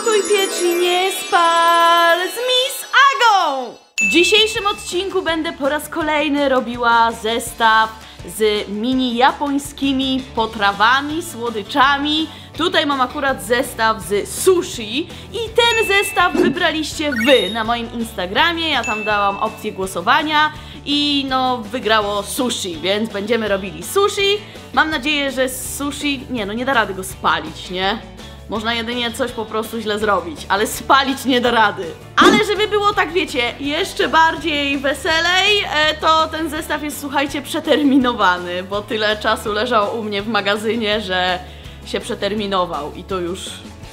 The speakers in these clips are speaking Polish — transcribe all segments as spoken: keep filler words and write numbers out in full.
Gotuj, piecz i nie spal z Miss Agą! W dzisiejszym odcinku będę po raz kolejny robiła zestaw z mini japońskimi potrawami, słodyczami. Tutaj mam akurat zestaw z sushi i ten zestaw wybraliście wy na moim Instagramie. Ja tam dałam opcję głosowania i no wygrało sushi, więc będziemy robili sushi. Mam nadzieję, że z sushi, nie no nie da rady go spalić, nie? Można jedynie coś po prostu źle zrobić, ale spalić nie da rady. Ale żeby było tak, wiecie, jeszcze bardziej weselej, to ten zestaw jest, słuchajcie, przeterminowany, bo tyle czasu leżał u mnie w magazynie, że się przeterminował i to już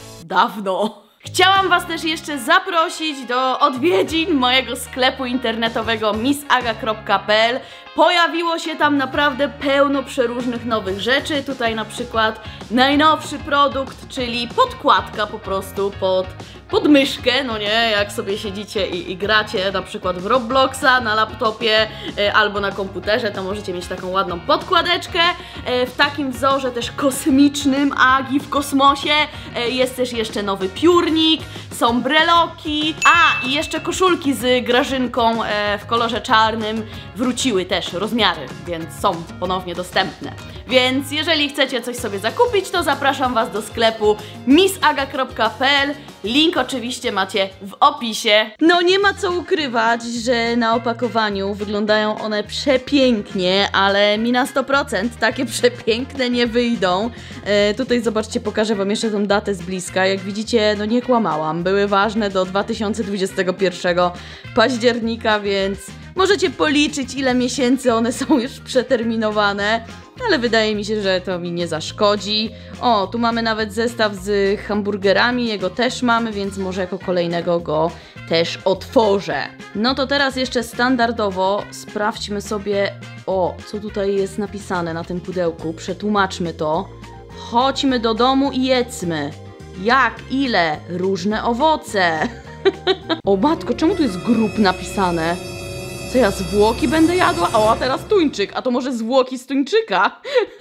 dawno. Chciałam was też jeszcze zaprosić do odwiedzin mojego sklepu internetowego miss aga kropka p l. Pojawiło się tam naprawdę pełno przeróżnych nowych rzeczy. Tutaj na przykład najnowszy produkt, czyli podkładka po prostu pod, pod myszkę, no nie, jak sobie siedzicie i, i gracie na przykład w Robloxa na laptopie e, albo na komputerze, to możecie mieć taką ładną podkładeczkę e, w takim wzorze też kosmicznym, Agi w kosmosie. E, jest też jeszcze nowy piórnik, są breloki, a i jeszcze koszulki z Grażynką e, w kolorze czarnym wróciły też rozmiary, więc są ponownie dostępne. Więc jeżeli chcecie coś sobie zakupić, to zapraszam was do sklepu miss aga kropka p l. Link oczywiście macie w opisie. No nie ma co ukrywać, że na opakowaniu wyglądają one przepięknie, ale mi na sto procent takie przepiękne nie wyjdą. E, tutaj zobaczcie, pokażę wam jeszcze tą datę z bliska. Jak widzicie, no nie kłamałam. Były ważne do dwa tysiące dwudziestego pierwszego października, więc możecie policzyć, ile miesięcy one są już przeterminowane. Ale wydaje mi się, że to mi nie zaszkodzi. O, tu mamy nawet zestaw z hamburgerami, jego też mamy, więc może jako kolejnego go też otworzę. No to teraz jeszcze standardowo sprawdźmy sobie, o, co tutaj jest napisane na tym pudełku. Przetłumaczmy to. Chodźmy do domu i jedzmy. Jak, ile? Różne owoce. O matko, czemu tu jest grup napisane? Co ja zwłoki będę jadła? O, a teraz tuńczyk. A to może zwłoki z tuńczyka?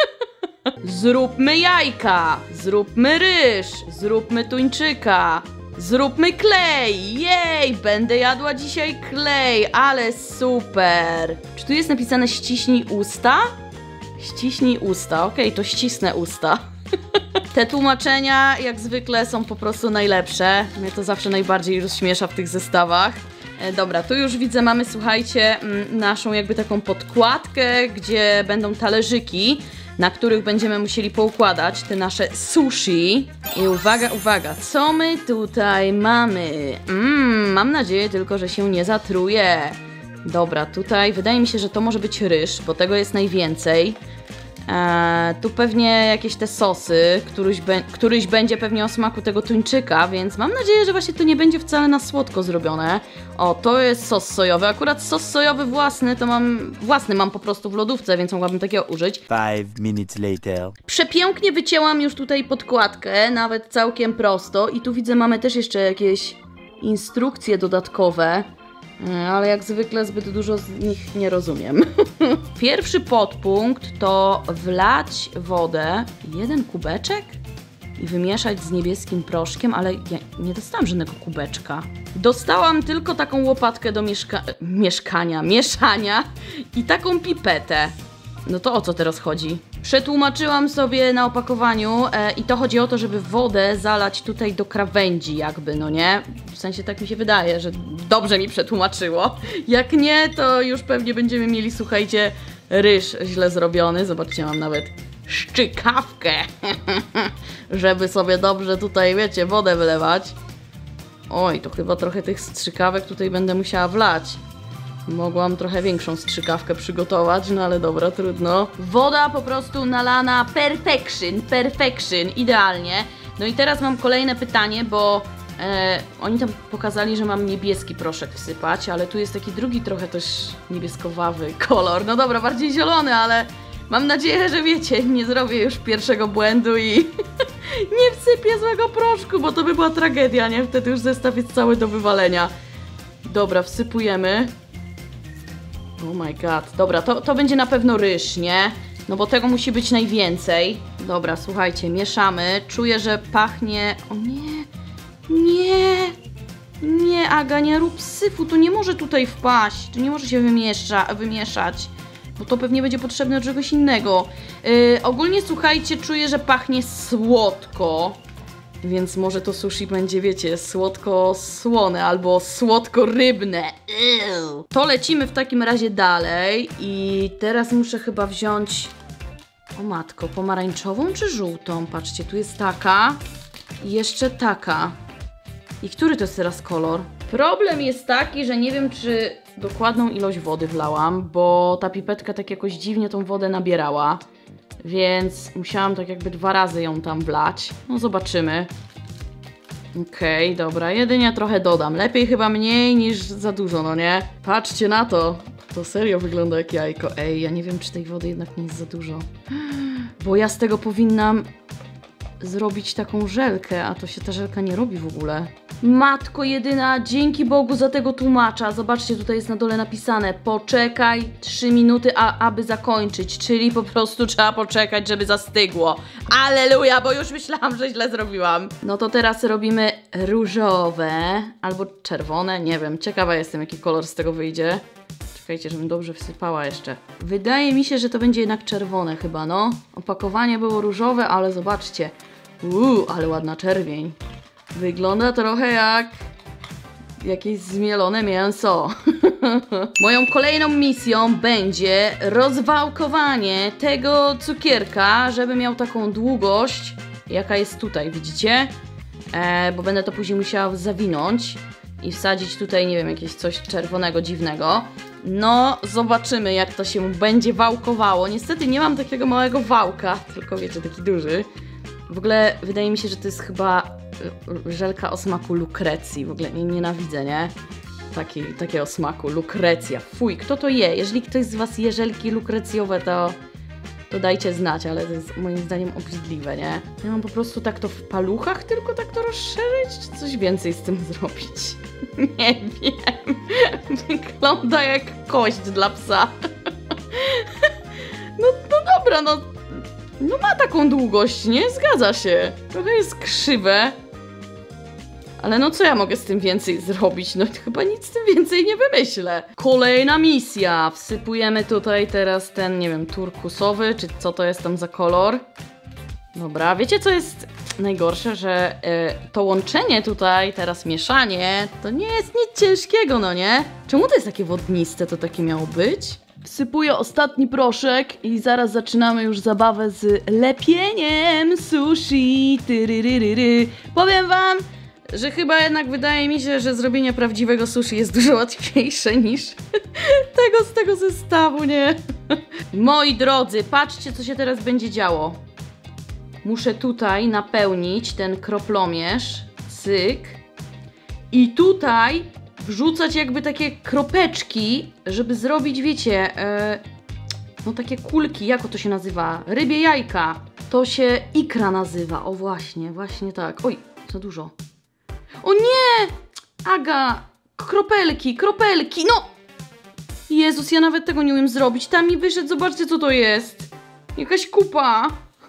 Zróbmy jajka. Zróbmy ryż. Zróbmy tuńczyka. Zróbmy klej. Jej, będę jadła dzisiaj klej. Ale super. Czy tu jest napisane ściśnij usta? Ściśnij usta. Okej, okay, to ścisnę usta. Te tłumaczenia jak zwykle są po prostu najlepsze. Mnie to zawsze najbardziej rozśmiesza w tych zestawach. E, dobra, tu już widzę, mamy, słuchajcie, m, naszą jakby taką podkładkę, gdzie będą talerzyki, na których będziemy musieli poukładać te nasze sushi. I uwaga, uwaga, co my tutaj mamy? Mm, mam nadzieję tylko, że się nie zatruje. Dobra, tutaj wydaje mi się, że to może być ryż, bo tego jest najwięcej. Eee, tu pewnie jakieś te sosy, któryś, be, któryś będzie pewnie o smaku tego tuńczyka, więc mam nadzieję, że właśnie to nie będzie wcale na słodko zrobione. O, to jest sos sojowy. Akurat sos sojowy własny to mam, własny mam po prostu w lodówce, więc mogłabym takiego użyć. Five minutes later. Przepięknie wycięłam już tutaj podkładkę, nawet całkiem prosto, i tu widzę, mamy też jeszcze jakieś instrukcje dodatkowe. Ale jak zwykle zbyt dużo z nich nie rozumiem. Pierwszy podpunkt to wlać wodę, jeden kubeczek i wymieszać z niebieskim proszkiem, ale ja nie dostałam żadnego kubeczka. Dostałam tylko taką łopatkę do mieszka mieszkania, mieszania i taką pipetę. No to o co teraz chodzi? Przetłumaczyłam sobie na opakowaniu e, i to chodzi o to, żeby wodę zalać tutaj do krawędzi jakby, no nie? W sensie tak mi się wydaje, że dobrze mi przetłumaczyło. Jak nie, to już pewnie będziemy mieli, słuchajcie, ryż źle zrobiony. Zobaczcie, mam nawet szczykawkę, żeby sobie dobrze tutaj, wiecie, wodę wylewać. Oj, to chyba trochę tych strzykawek tutaj będę musiała wlać. Mogłam trochę większą strzykawkę przygotować, no ale dobra, trudno. Woda po prostu nalana perfection, perfection, idealnie. No i teraz mam kolejne pytanie, bo e, oni tam pokazali, że mam niebieski proszek wsypać, ale tu jest taki drugi trochę też niebieskowawy kolor. No dobra, bardziej zielony, ale mam nadzieję, że wiecie, nie zrobię już pierwszego błędu i nie wsypię złego proszku, bo to by była tragedia, nie? Wtedy już zestaw jest cały do wywalenia. Dobra, wsypujemy. Oh my god. Dobra, to, to będzie na pewno ryż, nie? No bo tego musi być najwięcej. Dobra, słuchajcie, mieszamy. Czuję, że pachnie... O nie, Aga, nie rób syfu, to nie może tutaj wpaść, to nie może się wymiesza, wymieszać, bo to pewnie będzie potrzebne do czegoś innego. Yy, ogólnie, słuchajcie, czuję, że pachnie słodko, więc może to sushi będzie, wiecie, słodko-słone albo słodko-rybne. Ew. To lecimy w takim razie dalej i teraz muszę chyba wziąć, o matko, pomarańczową czy żółtą? Patrzcie, tu jest taka i jeszcze taka. I który to jest teraz kolor? Problem jest taki, że nie wiem, czy dokładną ilość wody wlałam, bo ta pipetka tak jakoś dziwnie tą wodę nabierała. Więc musiałam tak jakby dwa razy ją tam wlać. No zobaczymy. Okej, okay, dobra, jedynie trochę dodam. Lepiej chyba mniej niż za dużo, no nie? Patrzcie na to. To serio wygląda jak jajko. Ej, ja nie wiem, czy tej wody jednak nie jest za dużo. Bo ja z tego powinnam zrobić taką żelkę, a to się ta żelka nie robi w ogóle. Matko jedyna, dzięki Bogu za tego tłumacza. Zobaczcie, tutaj jest na dole napisane: poczekaj trzy minuty, a, aby zakończyć. Czyli po prostu trzeba poczekać, żeby zastygło. Alleluja, bo już myślałam, że źle zrobiłam. No to teraz robimy różowe albo czerwone, nie wiem. Ciekawa jestem, jaki kolor z tego wyjdzie. Czekajcie, żebym dobrze wsypała jeszcze. Wydaje mi się, że to będzie jednak czerwone chyba, no. Opakowanie było różowe, ale zobaczcie. Uuu, ale ładna czerwień. Wygląda trochę jak jakieś zmielone mięso. Moją kolejną misją będzie rozwałkowanie tego cukierka, żeby miał taką długość, jaka jest tutaj, widzicie? E, bo będę to później musiała zawinąć i wsadzić tutaj, nie wiem, jakieś coś czerwonego, dziwnego. No, zobaczymy, jak to się będzie wałkowało. Niestety nie mam takiego małego wałka, tylko wiecie, taki duży. W ogóle wydaje mi się, że to jest chyba żelka o smaku lukrecji. W ogóle nie, nienawidzę, nie? Taki, takiego smaku, lukrecja. Fuj, kto to je? Jeżeli ktoś z was je żelki lukrecjowe, to, to dajcie znać, ale to jest moim zdaniem obrzydliwe, nie? Ja mam po prostu tak to w paluchach tylko tak to rozszerzyć, czy coś więcej z tym zrobić? Nie wiem. Wygląda jak kość dla psa. No, no dobra, no. No ma taką długość, nie? Zgadza się. Trochę jest krzywe. Ale no co ja mogę z tym więcej zrobić? No chyba nic z tym więcej nie wymyślę. Kolejna misja. Wsypujemy tutaj teraz ten, nie wiem, turkusowy, czy co to jest tam za kolor. Dobra, wiecie co jest najgorsze? Że yy, to łączenie tutaj, teraz mieszanie, to nie jest nic ciężkiego, no nie? Czemu to jest takie wodniste, to takie miało być? Wsypuję ostatni proszek i zaraz zaczynamy już zabawę z lepieniem sushi. Tyryryryry. Powiem wam, że chyba jednak wydaje mi się, że zrobienie prawdziwego sushi jest dużo łatwiejsze niż tego z tego zestawu, nie? Moi drodzy, patrzcie, co się teraz będzie działo. Muszę tutaj napełnić ten kroplomierz, cyk, i tutaj wrzucać jakby takie kropeczki, żeby zrobić, wiecie, e, no takie kulki, jak to się nazywa? Rybie jajka. To się ikra nazywa, o właśnie, właśnie tak. Oj, za dużo. O nie! Aga, kropelki, kropelki, no! Jezus, ja nawet tego nie umiem zrobić. Tam mi wyszedł, zobaczcie, co to jest. Jakaś kupa.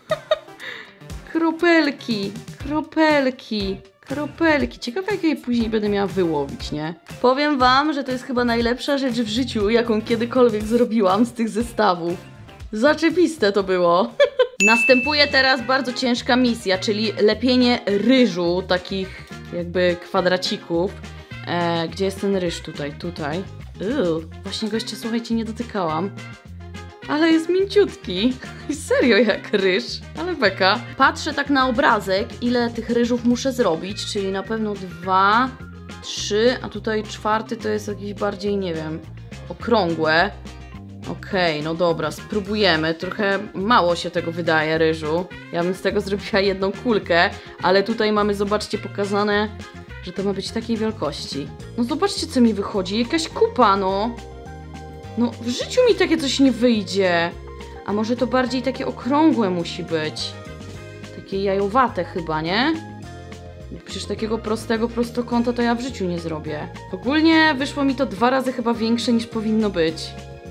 Kropelki, kropelki, kropelki. Ciekawe, jak je później będę miała wyłowić, nie? Powiem wam, że to jest chyba najlepsza rzecz w życiu, jaką kiedykolwiek zrobiłam z tych zestawów. Zaczepiste to było. Następuje teraz bardzo ciężka misja, czyli lepienie ryżu, takich jakby kwadracików. E, gdzie jest ten ryż tutaj? Tutaj. Uuu, właśnie go jeszcze, słuchajcie, nie dotykałam. Ale jest mięciutki. Serio jak ryż. Ale beka. Patrzę tak na obrazek, ile tych ryżów muszę zrobić, czyli na pewno dwa, trzy, a tutaj czwarty to jest jakieś bardziej, nie wiem, okrągłe. Okej, okay, no dobra, spróbujemy. Trochę mało się tego wydaje ryżu. Ja bym z tego zrobiła jedną kulkę, ale tutaj mamy, zobaczcie, pokazane, że to ma być takiej wielkości. No zobaczcie, co mi wychodzi. Jakaś kupa, no. No, w życiu mi takie coś nie wyjdzie. A może to bardziej takie okrągłe musi być. Takie jajowate chyba, nie? Przecież takiego prostego prostokąta to ja w życiu nie zrobię. Ogólnie wyszło mi to dwa razy chyba większe niż powinno być.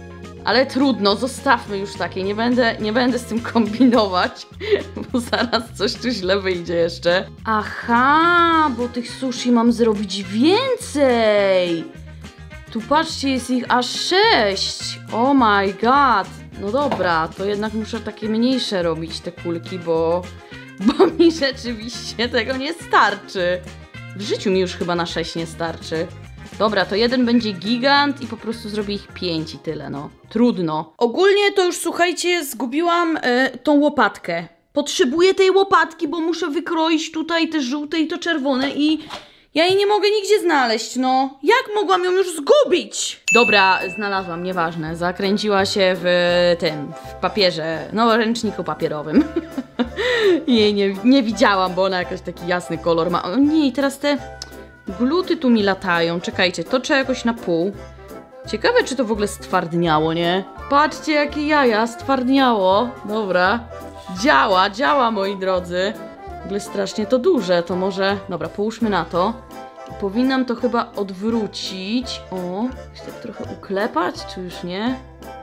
Ale trudno, zostawmy już takie, nie będę, nie będę z tym kombinować, bo zaraz coś tu źle wyjdzie jeszcze. Aha, bo tych sushi mam zrobić więcej. Tu patrzcie, jest ich aż sześć. Oh my god. No dobra, to jednak muszę takie mniejsze robić te kulki, bo, bo mi rzeczywiście tego nie starczy. W życiu mi już chyba na sześć nie starczy. Dobra, to jeden będzie gigant i po prostu zrobię ich pięć i tyle, no. Trudno. Ogólnie to już, słuchajcie, zgubiłam e, tą łopatkę. Potrzebuję tej łopatki, bo muszę wykroić tutaj te żółte i to czerwone i ja jej nie mogę nigdzie znaleźć, no. Jak mogłam ją już zgubić? Dobra, znalazłam, nieważne. Zakręciła się w tym, w papierze, no, ręczniku papierowym. Jej nie, nie widziałam, bo ona jakiś taki jasny kolor ma. O nie, i teraz te gluty tu mi latają. Czekajcie, to trzeba jakoś na pół. Ciekawe, czy to w ogóle stwardniało, nie? Patrzcie, jakie jaja, stwardniało. Dobra. Działa, działa, moi drodzy. W ogóle strasznie to duże, to może... Dobra, połóżmy na to. Powinnam to chyba odwrócić. O, chcę tak trochę uklepać, czy już nie?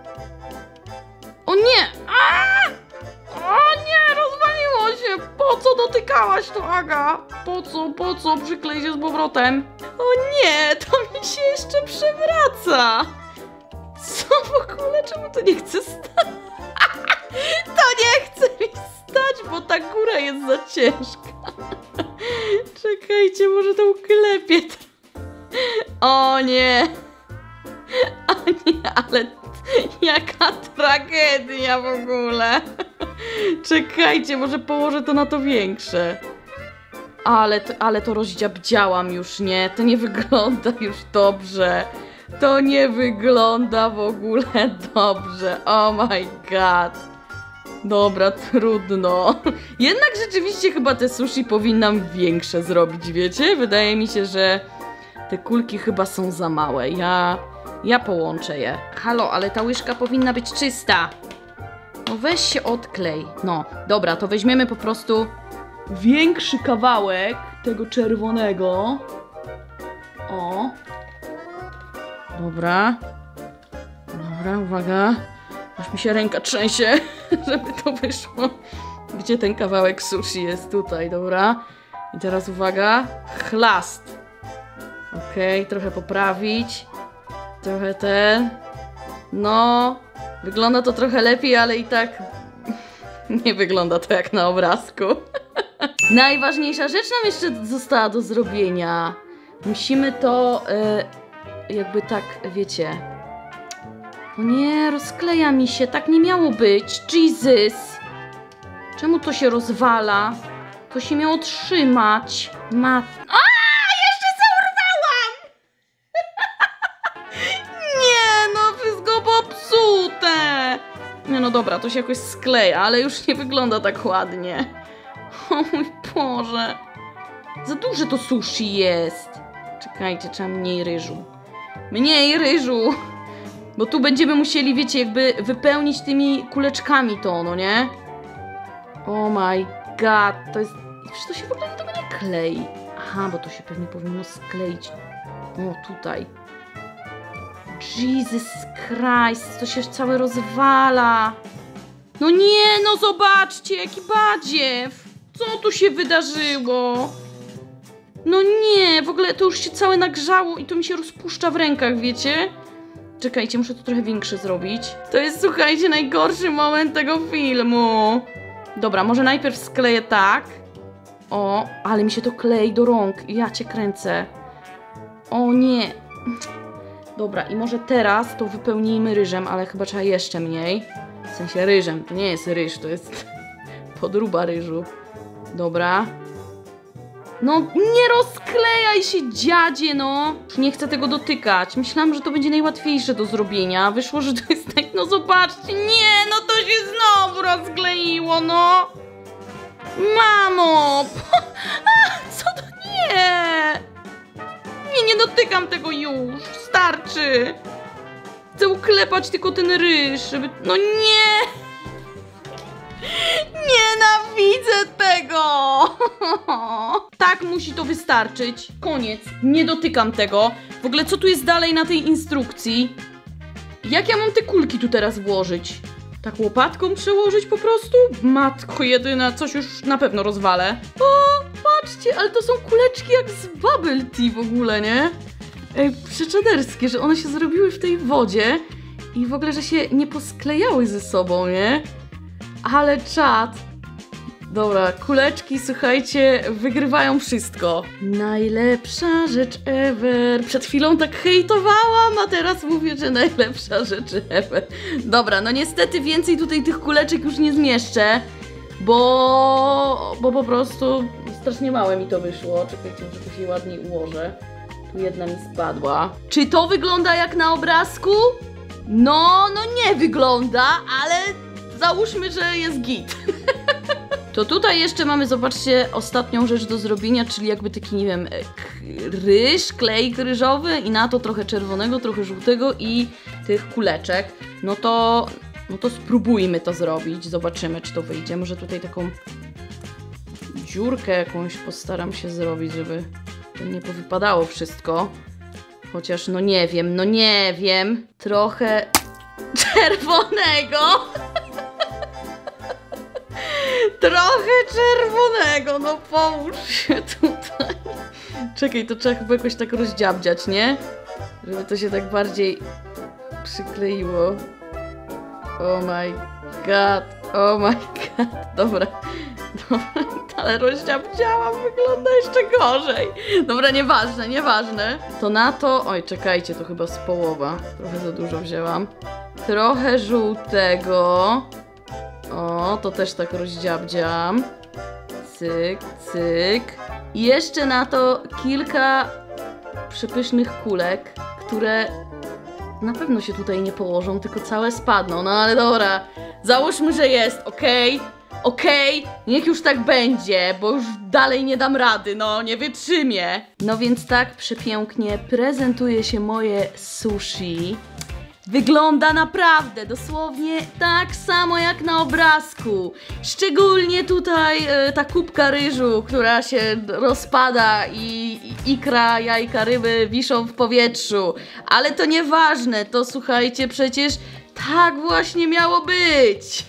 O nie! Aaaa! O nie, rozwaliło się! Po co dotykałaś to, Aga? Po co, po co? Przyklej się z powrotem. O nie, to mi się jeszcze przewraca. Co w ogóle? Czemu to nie chce stać? To nie chce mi stać, bo ta góra jest za ciężka. Czekajcie, może to uklepię. O nie. O nie, ale jaka tragedia w ogóle. Czekajcie, może położę to na to większe. Ale to, ale to rozdziabdziałam już, nie? To nie wygląda już dobrze. To nie wygląda w ogóle dobrze. Oh my god. Dobra, trudno. Jednak rzeczywiście chyba te sushi powinnam większe zrobić, wiecie? Wydaje mi się, że te kulki chyba są za małe. Ja, ja połączę je. Halo, ale ta łyżka powinna być czysta. No weź się odklej. No, dobra, to weźmiemy po prostu większy kawałek tego czerwonego. O. Dobra. Dobra, uwaga. Aż mi się ręka trzęsie, żeby to wyszło. Gdzie ten kawałek sushi jest? Tutaj, dobra. I teraz uwaga. Chlast. Okej, okay, trochę poprawić. Trochę ten. No. Wygląda to trochę lepiej, ale i tak nie wygląda to jak na obrazku. Najważniejsza rzecz nam jeszcze została do zrobienia. Musimy to yy, jakby tak, wiecie... O nie, rozkleja mi się, tak nie miało być. Jesus! Czemu to się rozwala? To się miało trzymać. Ma... A, jeszcze się urwałam! Nie, no wszystko popsute! Nie, no dobra, to się jakoś skleja, ale już nie wygląda tak ładnie. O mój Boże. Za duże to sushi jest. Czekajcie, trzeba mniej ryżu. Mniej ryżu! Bo tu będziemy musieli, wiecie, jakby wypełnić tymi kuleczkami to, no nie? Oh my god, to jest... Przecież to się w ogóle do tego nie klei. Aha, bo to się pewnie powinno skleić. O, tutaj. Jesus Christ, to się całe rozwala. No nie, no zobaczcie, jaki badziew. Co tu się wydarzyło? No nie, w ogóle to już się całe nagrzało i to mi się rozpuszcza w rękach, wiecie? Czekajcie, muszę to trochę większe zrobić. To jest, słuchajcie, najgorszy moment tego filmu. Dobra, może najpierw skleję tak. O, ale mi się to klei do rąk. Ja cię kręcę. O nie. Dobra, i może teraz to wypełnijmy ryżem, ale chyba trzeba jeszcze mniej. W sensie ryżem, to nie jest ryż, to jest podróba ryżu. Dobra. No nie rozklejaj się, dziadzie, no. Nie chcę tego dotykać. Myślałam, że to będzie najłatwiejsze do zrobienia. Wyszło, że to jest tak, no zobaczcie. Nie, no to się znowu rozkleiło, no. Mamo. A, co to nie? Nie, nie dotykam tego już. Starczy. Chcę uklepać tylko ten ryż, żeby... No nie. Nienawidzę tego! Tak musi to wystarczyć. Koniec. Nie dotykam tego. W ogóle co tu jest dalej na tej instrukcji? Jak ja mam te kulki tu teraz włożyć? Tak łopatką przełożyć po prostu? Matko jedyna, coś już na pewno rozwalę. O, patrzcie, ale to są kuleczki jak z bubble tea w ogóle, nie? Ej, przeczaderskie, że one się zrobiły w tej wodzie i w ogóle, że się nie posklejały ze sobą, nie? Ale czad. Dobra, kuleczki, słuchajcie, wygrywają wszystko. Najlepsza rzecz ever. Przed chwilą tak hejtowałam, a teraz mówię, że najlepsza rzecz ever. Dobra, no niestety więcej tutaj tych kuleczek już nie zmieszczę, bo, bo po prostu strasznie małe mi to wyszło. Czekajcie, że to się ładniej ułożę. Tu jedna mi spadła. Czy to wygląda jak na obrazku? No, no nie wygląda, ale załóżmy, że jest git. To tutaj jeszcze mamy, zobaczcie, ostatnią rzecz do zrobienia, czyli jakby taki, nie wiem, ryż, klej ryżowy i na to trochę czerwonego, trochę żółtego i tych kuleczek. No to, no to spróbujmy to zrobić, zobaczymy, czy to wyjdzie. Może tutaj taką dziurkę jakąś postaram się zrobić, żeby to nie powypadało wszystko. Chociaż, no nie wiem, no nie wiem. Trochę czerwonego. Trochę czerwonego, no połóż się tutaj. Czekaj, to trzeba chyba jakoś tak rozdziabdziać, nie? Żeby to się tak bardziej przykleiło. Oh my god, oh my god. Dobra, dobra, ale rozdziabdziałam, wygląda jeszcze gorzej. Dobra, nieważne, nieważne. To na to, oj czekajcie, to chyba z połowa. Trochę za dużo wzięłam. Trochę żółtego. O, to też tak rozdziabdziam. Cyk, cyk. I jeszcze na to kilka przepysznych kulek, które na pewno się tutaj nie położą, tylko całe spadną. No ale dobra, załóżmy, że jest, okej? Okej, niech już tak będzie, bo już dalej nie dam rady, no nie wytrzymię. No więc tak przepięknie prezentuje się moje sushi. Wygląda naprawdę dosłownie tak samo jak na obrazku. Szczególnie tutaj e, ta kubka ryżu, która się rozpada i, i ikra, jajka, ryby wiszą w powietrzu. Ale to nieważne, to słuchajcie, przecież tak właśnie miało być.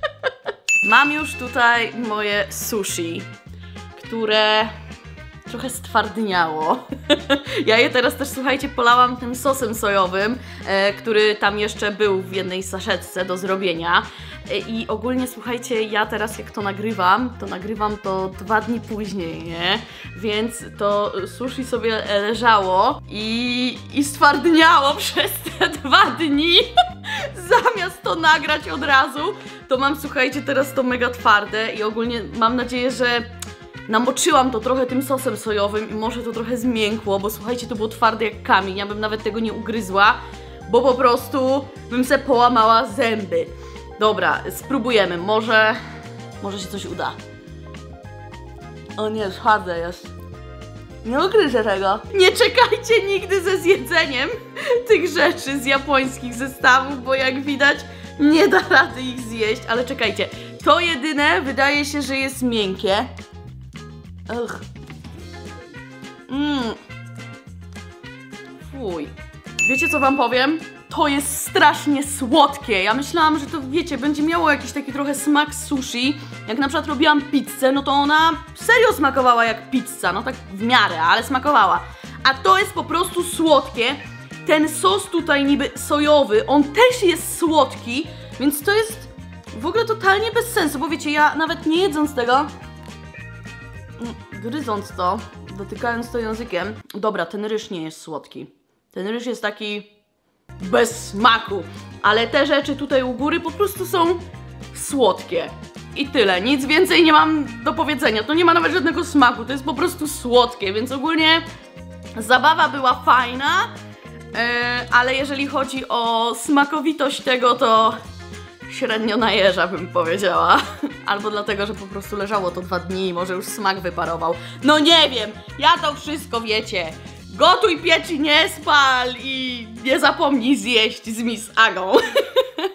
Mam już tutaj moje sushi, które trochę stwardniało. Ja je teraz też, słuchajcie, polałam tym sosem sojowym, e, który tam jeszcze był w jednej saszetce do zrobienia. E, I ogólnie, słuchajcie, ja teraz jak to nagrywam, to nagrywam to dwa dni później, nie? Więc to sushi sobie leżało i, i stwardniało przez te dwa dni. Zamiast to nagrać od razu, to mam, słuchajcie, teraz to mega twarde i ogólnie mam nadzieję, że namoczyłam to trochę tym sosem sojowym i może to trochę zmiękło, bo słuchajcie, to było twarde jak kamień, ja bym nawet tego nie ugryzła, bo po prostu bym se połamała zęby. Dobra, spróbujemy, może, może się coś uda. O nie, twarde jest. Nie ugryzę tego. Nie czekajcie nigdy ze zjedzeniem tych rzeczy z japońskich zestawów, bo jak widać nie da rady ich zjeść, ale czekajcie, to jedyne wydaje się, że jest miękkie. Ugh. Mmm. Fuj. Wiecie, co wam powiem? To jest strasznie słodkie. Ja myślałam, że to, wiecie, będzie miało jakiś taki trochę smak sushi. Jak na przykład robiłam pizzę, no to ona serio smakowała jak pizza. No tak w miarę, ale smakowała. A to jest po prostu słodkie. Ten sos tutaj niby sojowy, on też jest słodki, więc to jest w ogóle totalnie bez sensu, bo wiecie, ja nawet nie jedząc tego, gryząc to, dotykając to językiem, dobra, ten ryż nie jest słodki. Ten ryż jest taki bez smaku, ale te rzeczy tutaj u góry po prostu są słodkie. I tyle, nic więcej nie mam do powiedzenia, to nie ma nawet żadnego smaku, to jest po prostu słodkie, więc ogólnie zabawa była fajna, yy, ale jeżeli chodzi o smakowitość tego, to średnio na jeża bym powiedziała. Albo dlatego, że po prostu leżało to dwa dni i może już smak wyparował. No nie wiem, ja to wszystko wiecie. Gotuj, piecz i nie spal i nie zapomnij zjeść z Miss Agą.